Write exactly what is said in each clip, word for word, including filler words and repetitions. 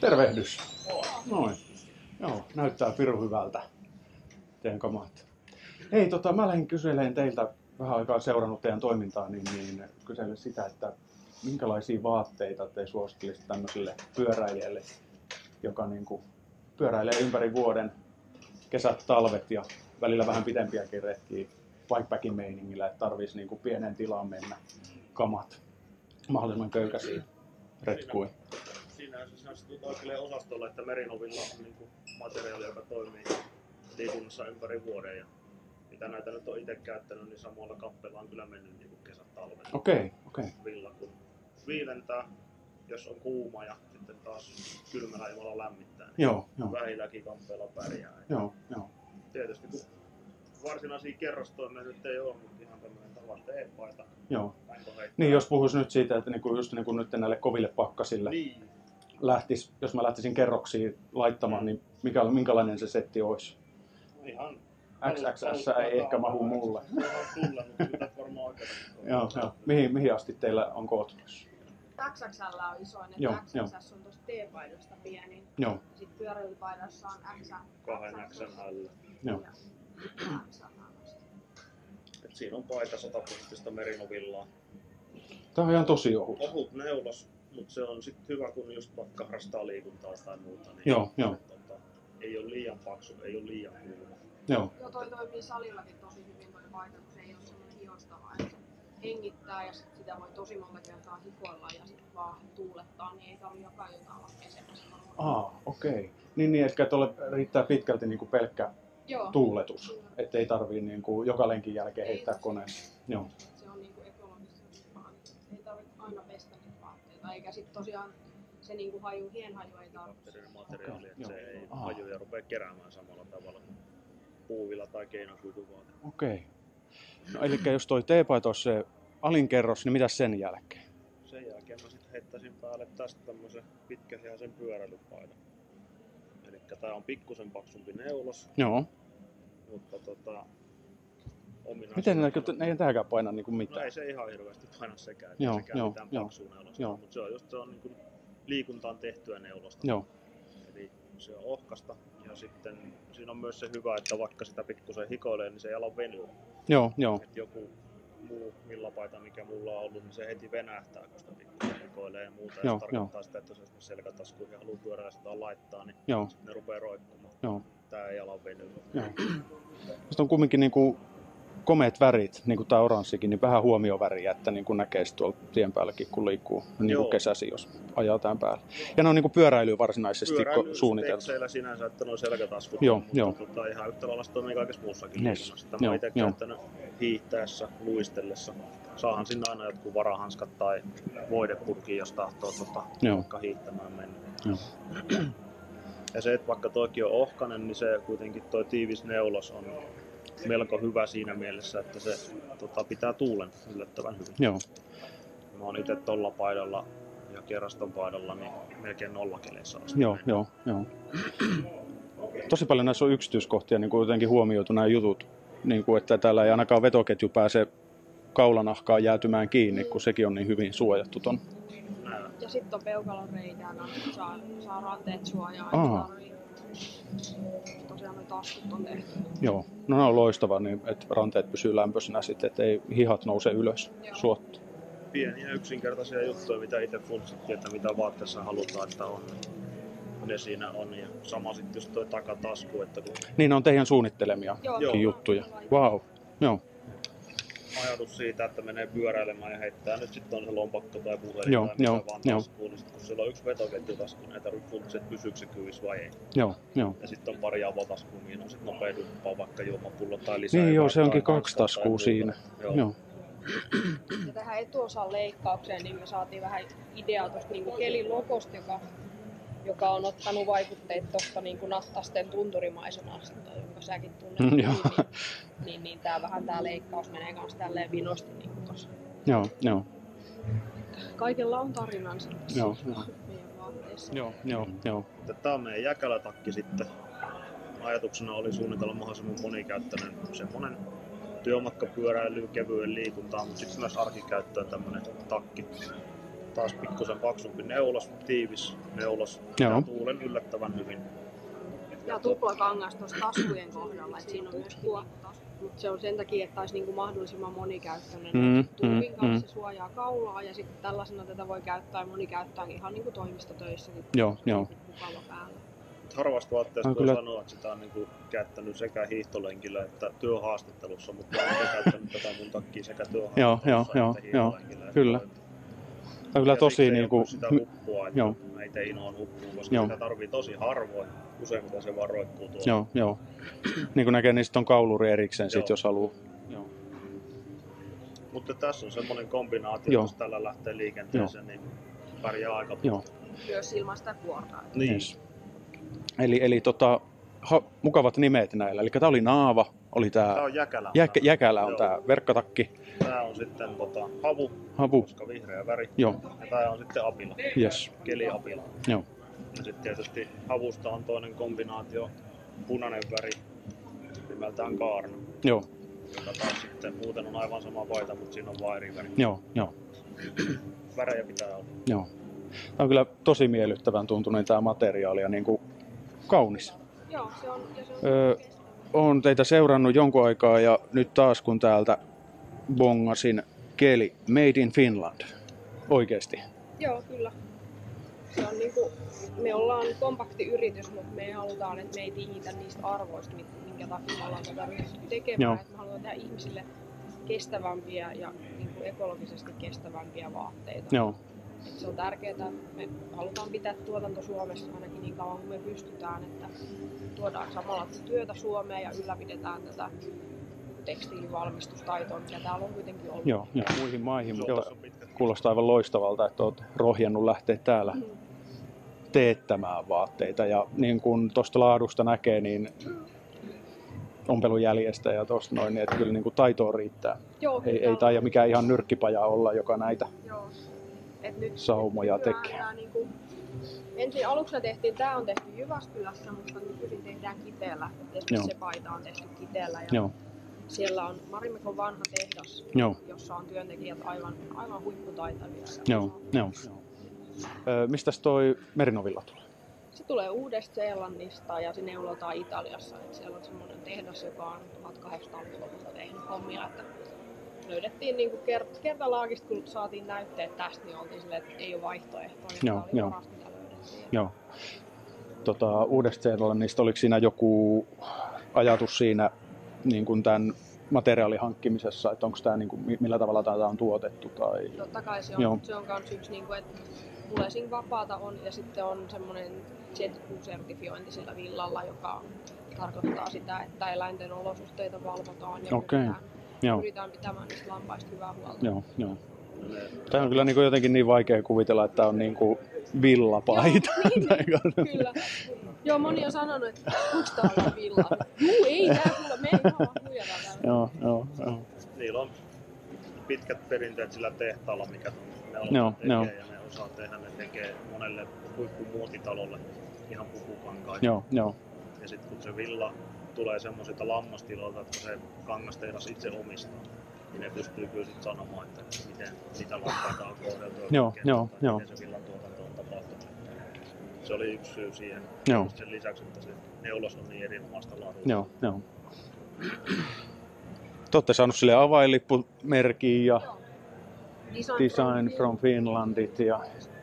Tervehdys. Noin. Joo, näyttää pirun hyvältä. Teidän kamat. Hei, tota, mä lähdin kyselemään teiltä vähän aikaa seurannut teidän toimintaa, niin, niin kysellä sitä, että minkälaisia vaatteita te suosittelisitte tämmöiselle pyöräilijälle, joka niin kuin pyöräilee ympäri vuoden, kesät, talvet ja välillä vähän pitempiäkin retkiä bikepackin meiningillä, että tarvitsisi niin kuin pienen tilaan mennä kamat mahdollisimman köykäisiin retkuihin. Siinähän se astuu oikealle osastolle, että Merinovilla on niin kuin materiaali, joka toimii liikunnassa ympäri vuoden. Ja mitä näitä nyt on itse käyttänyt, niin samalla kappaleella on kyllä mennyt niin kuin kesät, talvet. Okei, okei. Villa kun viilentää, jos on kuuma ja sitten taas kylmällä ilmalla lämmittää. Niin joo, joo. Vähilläkin kamppeella pärjää. Joo, joo. Tietysti kun varsinaisia kerrostoimia nyt ei ole, mutta ihan tämmöinen tavan teepaita. Joo. Niin, jos puhuisi nyt siitä, että niinku, just niin kuin nyt näille koville pakkasille niin. lähtis, jos mä lähtisin kerroksiin laittamaan, mm. niin mikä, minkälainen se setti olisi? Ihan X X S ei ehkä mahu mulle. Se on sulle, mutta kyllä varmaan oikein. Joo, joo. Mihin, mihin asti teillä on koottu? X X L on isoin, että joo, X X S on tuosta T-paidosta pienin. Joo. Sitten pyöräilypaidassa on X kahden X L. Joo. Et siinä on paita sataprosenttista Merinovillaa. Tää on ihan tosi ohut. Ohut neulos, mutta se on sitten hyvä, kun just vaikka harrastaa liikuntaa tai muuta. Niin joo, joo. Tota, ei ole liian paksu, ei ole liian kuuma. Joo. Joo, toi toimii salillakin tosi hyvin toi paita, kun se ei ole semmoinen hiostava, että se hengittää ja sit sitä voi tosi monta kertaa hikoilla ja sitten vaan tuulettaa, niin ei tarvitse joka ilta olla pesemässä. Aa, okei. Okay. Niin, niin että tuolle riittää pitkälti niinku pelkkä joo. tuuletus, että ei tarvii niinku joka lenkin jälkeen heittää koneessa. Joo. Se on niinku ekologisesti vaan, ei tarvitse aina pestä niitä vaatteita, eikä sit tosiaan se niinku haju, hienhaju ei tarvitse. Materiaali, että okay. se ei Aha. hajuja rupea keräämään samalla tavalla kuin puuvilla tai keinokuituvaate. Okei. Okay. No eli jos toi teepaita olisi se alinkerros, niin mitä sen jälkeen? Sen jälkeen mä sitten heittäisin päälle tästä tämmösen pitkähihaisen pyöräilypaidan. Elikkä tää on pikkusen paksumpi neulos. Joo. Mutta tota... Miten ne, ne ei tähänkään paina niinku mitään? No ei se ihan hirveästi paina sekään, joo, sekään joo, mitään joo, paksua neulosta. joo. Mutta se on just se on niinku liikuntaan tehtyä neulosta. Joo. Eli se on ohkasta ja sitten siinä on myös se hyvä, että vaikka sitä pikkusen hikoilee, niin se ei ala venyä. Joo, joo. Et joku muu villapaita, mikä mulla on ollut, niin se heti venähtää, kun sitä pikkusen hikoilee ja muuta. Ja joo, se tarkoittaa joo. sitä, että jos esimerkiksi selkätaskuihin ja haluaa pyöräillä sitä laittaa, niin joo. sitten ne rupeaa roikkumaan. Joo. Tää ei ala venyä. Joo. Sitten on kumminkin niinku komeat värit, niin kuin tää oranssikin, niin vähän huomioväriä, että niin kuin näkee tuolla tien päälläkin, kun liikkuu niin kuin kesäsi, jos ajaa tämän päälle. Ja ne on niin kuin pyöräilyä varsinaisesti Pyöräily, suunniteltu. Pyöräily sinänsä, että nuo selkätaskut, joo, mutta joo. Tota, ihan yhtä lailla se toimii kaikessa muussakin yes. liikunnassa. Tämä olen itse käyttänyt hiihtäessä, luistellessa. Saahan sinne aina jotkut varahanskat tai voidepurki, jos tahtoo tota, vaikka hiihtämään mennä. Joo. Ja se, että vaikka toikin on ohkainen, niin se kuitenkin toi tiivis neulos on melko hyvä siinä mielessä, että se tota, pitää tuulen yllättävän hyvin. Joo. Mä oon itse tolla paidalla ja kerraston paidalla niin melkein nollakeleissä asti. Joo, joo, joo. Tosi paljon näissä on yksityiskohtia niin kuin jotenkin huomioitu nämä jutut, niin kuin, että täällä ei ainakaan vetoketju pääse kaulanahkaan jäätymään kiinni, kun sekin on niin hyvin suojattu ton. Ja sitten on peukalon reikään, että saa, saa ranteet suojaa. Tosiaan noi taskut on tehty. Joo, no ne on loistavaa, niin että ranteet pysyy lämpöisenä sitten, ettei hihat nouse ylös suotta. Pieniä yksinkertaisia juttuja, mitä itse funtsittiin, että mitä vaatteessa halutaan, että on. Ne siinä on. Ja sama sitten just toi takatasku. Että kun... Niin ne on teidän suunnittelemia joo, juttuja. Vau, wow. Joo. Ajatus siitä, että menee pyöräilemään ja heittää nyt sitten on se lompakko tai puhelin joo, tai mitä joo, vaan joo. taskuun, niin sit, kun siellä on yksi vetoketjutasku, niin ei tarvitse funtsia, että pysyykö se kyvissä vai ei. Joo, joo. Ja sitten on pari avotaskua, mihin on sitten nopea duppaa vaikka juomapullo tai lisää. Niin joo, se onkin kaksi taskua siinä. Joo. joo. Ja tähän etuosan leikkaukseen niin me saatiin vähän ideaa tuosta niin Kelin logosta, joka, joka on ottanut vaikutteet tuosta niin Nattasten tunturimaisemasta, jonka säkin tunnet. Mm, niin, niin, niin, niin tää vähän tää leikkaus menee kans tälleen vinosti niin kuin tossa. Joo, joo. Kaikella on tarinansa tässä joo, joo. meidän vaatteessa. Joo, joo, joo. Tää on meidän jäkälätakki sitten. Ajatuksena oli suunnitella mahdollisimman monikäyttöinen semmonen työmatkapyöräily, kevyen liikuntaa, mutta sitten myös arkikäyttöön tämmönen takki. taas pikkusen paksumpi neulos, tiivis neulos. Joo. Ja tuulen yllättävän hyvin. Ja tuplakangas tuossa taskujen kohdalla, että siinä on myös kuotta. Mutta se on sen takia, että olisi niinku mahdollisimman monikäyttöinen. Mm, Tuupin mm, kanssa mm. se suojaa kaulaa ja sitten tällaisena tätä voi käyttää ja moni käyttää ihan niinku toimistotöissäkin. Joo, joo. Mukava päällä. Harvasta vaatteesta No, voi kyllä. sanoa, että sitä on niinku käyttänyt sekä hiihtolenkillä että työhaastattelussa, mutta olen käyttänyt tätä mun takia sekä Joo, työhaastattelussa joo, että joo, hiihtolenkillä. kyllä. Tämä on kyllä Ja tosi siksi ei niinku... ole sitä huppua, että Joo. ei teinoon huppua, koska Joo. sitä tarvii tosi harvoin. Useimmiten se vaan roikkuu tuolla. Joo, joo. Niin kuin näkee, niin sitten on kauluri erikseen, sit, Joo. jos haluaa. Joo. Mutta tässä on semmoinen kombinaatio, Joo. jos tällä lähtee liikenteeseen, niin pärjää aika Joo. pitkään. Myös ilman sitä kuortaa. Niin. Yes. Eli, eli tota, ha, mukavat nimet näillä. Eli tämä oli naava, oli Tää tämä on jäkälä. jäk, jäkälä on Joo. tämä verkkatakki, Tää on sitten tota, havu, havu. koska vihreä väri. Joo, Ja tää on sitten apila, yes. keliapila. Joo, Ja sitten tietysti havusta on toinen kombinaatio, punainen väri, nimeltään kaarna. joo, Joka taas sitten muuten on aivan sama paita, mutta siinä on vaan eri väri. joo, joo, Värejä pitää olla. joo. Tämä on kyllä tosi miellyttävän tuntunen tämä materiaali ja niin kuin kaunis. Joo, se on, ja se on Öö, Olen teitä seurannut jonkun aikaa ja nyt taas kun täältä bongasin keli Made in Finland. Oikeesti. Joo, kyllä. Se on niinku, me ollaan kompakti yritys, mutta me halutaan, että me ei tingitä niistä arvoista, minkä takia me ollaan tätä ryhtyä tekemään. Joo. Että me halutaan tehdä ihmisille kestävämpiä ja niinku ekologisesti kestävämpiä vaatteita. Joo, Et se on tärkeää, me halutaan pitää tuotanto Suomessa ainakin niin kauan kuin me pystytään, että tuodaan samalla työtä Suomeen ja ylläpidetään tätä tekstiilivalmistustaitoa, mikä täällä on kuitenkin ollut. joo, joo. Muihin maihin, mutta Suomessa on pitkät kuulostaa aivan loistavalta, että olet rohjennut lähteä täällä Mm. teettämään vaatteita. Ja niin kuin tuosta laadusta näkee, niin ompelujäljestä ja tuosta noin, niin että kyllä niin kuin taitoa riittää. Joo, Ei, kyllä. ei taida mikään ihan nyrkkipaja olla, joka näitä Joo. Et nyt, saumoja nykyään tekee. tää niinku, ensin aluksi tehtiin, tää on tehty Jyväskylässä, mutta nykyisin tehdään Kiteellä. Et esimerkiksi Joo. se paita on tehty Kiteellä ja Joo, siellä on Marimekon vanha tehdas, joo, jossa on työntekijät aivan, aivan huipputaitavia. ja joo, joo. Öö, mistäs toi merinovilla tulee? Se tulee Uudesta-Seelannista ja se neulotaan Italiassa. Et siellä on semmoinen tehdas, joka on tuhatkahdeksansataaluvulta tehnyt hommia. Että löydettiin niinku kert- kertalaakista, kun saatiin näytteet tästä, niin oltiin silleen, että ei ole vaihtoehtoa. Ja Joo, tämä oli joo. paras, mitä löydettiin. Joo. Tota, Uudesta-Seelannista, oliko siinä joku ajatus siinä niin kuin tämän materiaalin hankkimisessa, että onko tämä niin kuin, millä tavalla tämä on tuotettu? Tai... Totta kai se on, Joo. se on kans yksi, niinku, että Mulesing vapaata on ja sitten on semmoinen Z Q-sertifiointi sillä villalla, joka tarkoittaa sitä, että eläinten olosuhteita valvotaan ja Okei. pyritään, Joo, pyritään pitämään niistä lampaista hyvää huolta. joo, joo. Tämä on kyllä niin kuin jotenkin niin vaikea kuvitella, että tämä on niin kuin villapaita. Joo, niin, kyllä. Joo, moni on sanonut, että onko tää olla villa? Juu, ei tää kyllä, me ei vaan huijata täällä. Joo, joo, joo. Niillä on pitkät perinteet sillä tehtaalla, mikä ne on Joo, tekee joo. ja ne osaa tehdä, ne tekee monelle huippumuotitalolle ihan pukukankaita. Joo, joo, Ja sitten kun se villa tulee semmoisilta lammastiloilta, että se kangastehdas itse omistaa, niin ne pystyy kyllä sit sanomaan, että miten niitä lampaita on kohdeltu ja Joo, miten joo, joo. se villan tuotanto on tapahtunut. Se oli yksi syy siihen. Joo. Sen lisäksi, että se neulos on niin erinomaista laadua. joo, joo. Te olette saanut sille avainlippumerkin ja Joo. Design, Design from Finlandit ja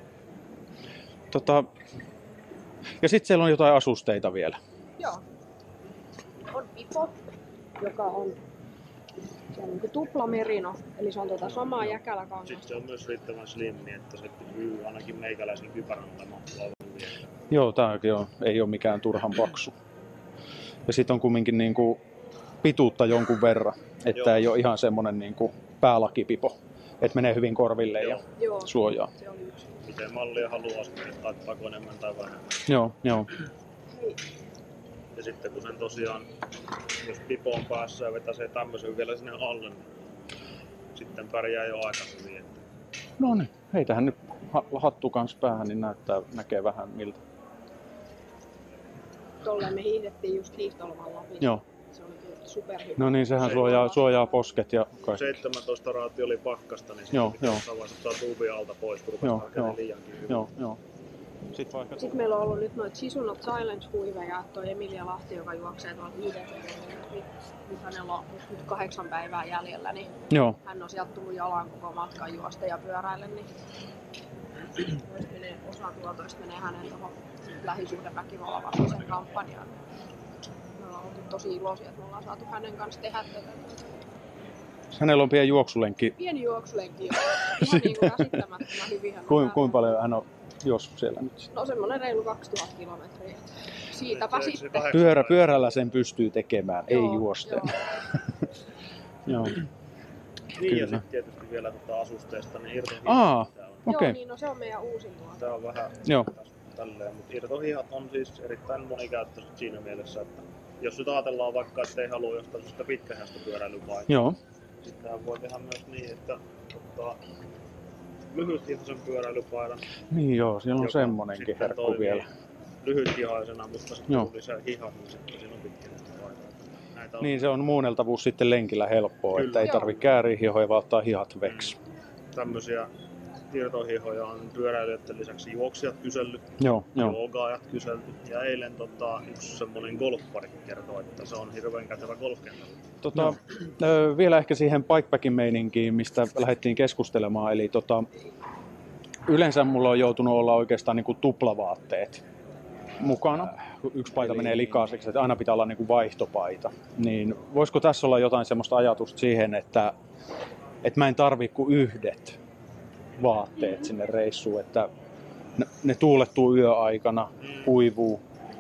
tota, ja sitten siellä on jotain asusteita vielä. Joo. On pipo, joka on, se on niin kuin tupla merino, eli se on tuota samaa Sitten jäkäläkangasta. se on myös riittävän slimmi, että se pysyy ainakin meikäläisen kypärän olemaan hyvin. Joo, tämäkin on, ei ole mikään turhan paksu. Ja sitten on kumminkin niinku pituutta jonkun verran, että Joo. ei ole ihan semmonen niinku päälakipipo, että menee hyvin korville ja Joo. Joo, suojaa. se oli yksi. Miten mallia haluaa sitten, laittaako enemmän tai vähemmän. Joo, joo, Hei. Ja sitten kun sen tosiaan, jos pipo on päässä ja vetäisee tämmöisen vielä sinne alle, niin sitten pärjää jo aika hyvin. Että no niin, heitähän nyt ha- hattu kans päähän, niin näyttää, näkee vähän miltä. Tolleen me hiihdettiin just hiihtoloman Lapissa. Joo, Se oli kyllä superhyvä. No niin, sehän suojaa, suojaa posket ja kaikki. seitsemäntoista raati oli pakkasta, niin Joo, sitten joo. jossain vaiheessa ottaa tuubin alta pois, kun Joo, rupesi joo. hakemaan liiankin hyvin. Joo, joo. Sitten vaikka... Sitten meillä on ollut nyt noita Season of Silence-huiveja, toi Emilia Lahti, joka juoksee tuolla viiden nyt, nyt hänellä on nyt kahdeksan päivää jäljellä, niin Joo. hän on sieltä tullut jalan koko matkan juosta ja pyöräillä, niin menee, osa tuotoista menee hänen tuohon lähisuhdeväkivallan vastaisen kampanjaan. Me ollaan oltu tosi iloisia, että me ollaan saatu hänen kanssa tehdä tätä. Hänellä on pieni juoksulenkki. Pieni juoksulenkki jo. Ihan niin kuin käsittämättömän hyvin hän on. Kuinka kuin paljon hän on juossut siellä nyt? No semmonen reilu kaksituhatta kilometriä. Siitäpä Se- se sitten. kahdeksan Pyörä, päivää. pyörällä sen pystyy tekemään, ei Joo, juosten. joo. Joo. Niin Kyllä. ja sitten tietysti vielä tuota asusteesta, niin irtohihat. Aa, Tää on, okei. Joo, niin no se on meidän uusin tuote. tää on vähän Joo. tälleen, mutta irtohihat on siis erittäin monikäyttöiset siinä mielessä, että jos nyt ajatellaan vaikka, että ei halua jostain sitä pitkähästä pyöräilypaikaa, Joo. sitten voi tehdä myös niin, että ottaa lyhythihaisen pyöräilypaidan, Niin joo, siellä on joka semmonenkin sitten herkku toimii vielä. lyhythihaisena, mutta sitten Joo. kun lisää hihas, niin sitten siinä on pitkähästä paitaa. Näitä on Niin se on muunneltavuus sitten lenkillä helppoa, Kyllä. että ei Joo. tarvi kääriä hihoja, vaan ottaa hihat veksi. tämmöisiä irtohihoja on pyöräilijöiden lisäksi juoksijat kysellyt, Joo, joo. joogaajat kyselty. Ja eilen tota, yksi semmonen golfpari kertoi, että se on hirveän kätevä golfkentällä. Tota, ö, vielä ehkä siihen bikepackin meininkiin, mistä lähdettiin keskustelemaan. Eli tota, yleensä mulla on joutunut olla oikeastaan niin kuin tuplavaatteet mukana. Kun yksi paita Eli- menee likaiseksi, että aina pitää olla niin kuin vaihtopaita. Niin voisiko tässä olla jotain semmoista ajatusta siihen, että, että mä en tarvi kuin yhdet vaatteet sinne reissuun, että ne, ne tuulettuu yöaikana, kuivuu,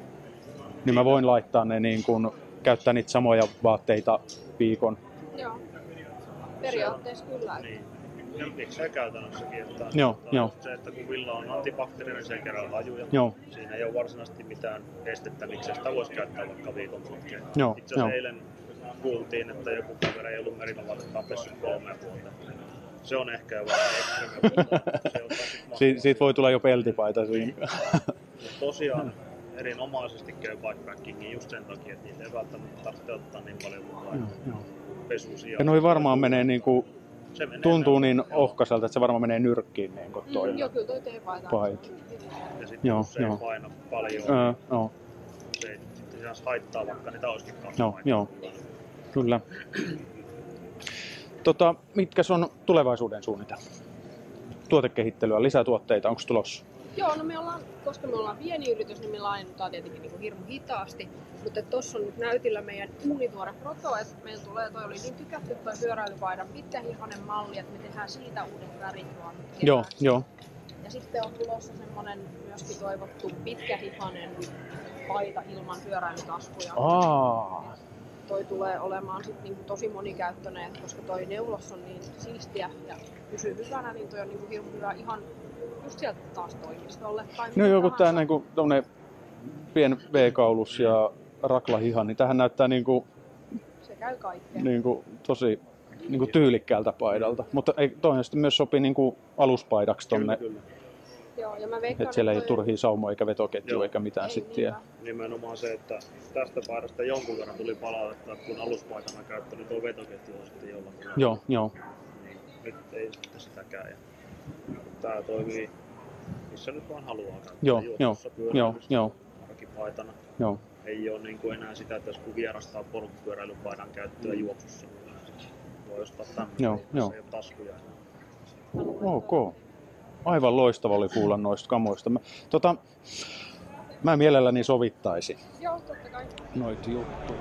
niin mä voin laittaa ne niin kuin, käyttää niitä samoja vaatteita viikon. Joo. Periaatteessa kyllä. Niin. Ja miksei käytännössäkin, että Joo, että joo. just se, että kun villa on antibakteerinen, niin se ei kerää hajuja. Joo. Siinä ei ole varsinaisesti mitään estettä, miksei sitä voisi käyttää vaikka viikon putkeen. Joo, Itse asiassa joo. eilen kuultiin, että joku kaveri ei ollut merinovatetaan pessyt kolmeen vuoteen. Se on ehkä jo vähän ekstreme, mutta se on taas Si- siitä voi tulla jo peltipaita siinä. Mutta tosiaan erinomaisesti käy bikepackingiin just sen takia, että niitä ei välttämättä tarvitse ottaa niin paljon mukaan Joo, joo. pesusia. Ja noi varmaan menee niinku, Se menee tuntuu näin. niin ohkaiselta, että se varmaan menee nyrkkiin niin kuin toi Mm, joo, kyllä toi teepaita. paita. Ja sitten Joo, kun se joo. ei paina paljon, Öö, joo, se ei sitten ihan haittaa, vaikka niitä olisikin kaksi joo, paitaa. joo, kyllä. Tota, mitkä on tulevaisuuden suunnitelmat? Tuotekehittelyä, lisätuotteita, onko tulossa? Joo, no me ollaan, koska me ollaan pieni yritys, niin me laajennutaan tietenkin niin kuin hirmu hitaasti. Mutta tuossa on nyt näytillä meidän uunituore proto, että meillä tulee, toi oli niin tykätty toi pyöräilypaidan pitkähihainen malli, että me tehdään siitä uudet värit vaan nyt Joo, kevääksi. joo. Ja sitten on tulossa semmonen myöskin toivottu pitkähihainen paita ilman pyöräilytaskuja. Aa, Toi tulee olemaan sit niinku tosi monikäyttöinen, et koska toi neulos on niin siistiä ja pysyy hyvänä, niin toi on niinku hirmu hyvä ihan just sieltä taas toimistolle. Tai no mihin joku tahansa. tää niinku tommonen pien V-kaulus ja raklahiha, niin tähän näyttää niinku, Se käy kaikkeen. niinku tosi niinku tyylikkäältä paidalta. Mutta ei, toinen sitten myös sopii niinku aluspaidaksi tonne, Kyllä, kyllä. Joo, ja mä veikkaan, että siellä ei ole toi- turhia saumoja eikä vetoketjua Joo. eikä mitään ei sitten. niinpä. Nimenomaan se, että tästä paidasta jonkun verran tuli palautetta, että kun aluspaitana käyttö, niin tuo vetoketju on sitten jollain tavalla. Joo, joo. Niin, nyt ei sitten sitäkään. Ja tää toimii missä nyt vaan haluaa käyttää. Joo, Juoksussa, joo, pyöräilyssä, joo. arkipaitana. Joo. Ei ole niin kuin enää sitä, että jos kun vierastaa polkupyöräilypaidan käyttöä juoksussa, niin voi ostaa tämmöinen, Joo, missä joo. ei ole taskuja. Ok. Aivan loistava oli kuulla noista kamoista. Mä, tota, mä mielelläni sovittaisin Joo, totta kai. noita juttuja.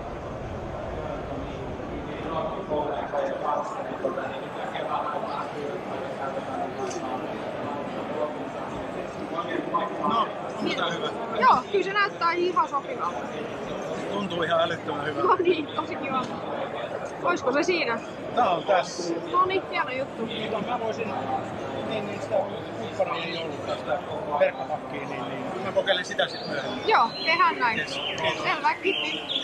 No, onko tää hyvä? Joo, kyllä se näyttää ihan sopivalta. Tuntuu ihan älyttömän hyvä. No niin, tosi kiva. Oisko se siinä? Tää on tässä. No niin, hieno juttu. Mutta mä voisin, niin, niin sitä kumpparia ei ollut tästä verkkopakkiin, niin, niin mä kokeilen sitä sitten myöhemmin. Joo, tehdään näin. Yes. Selvä, kiitos.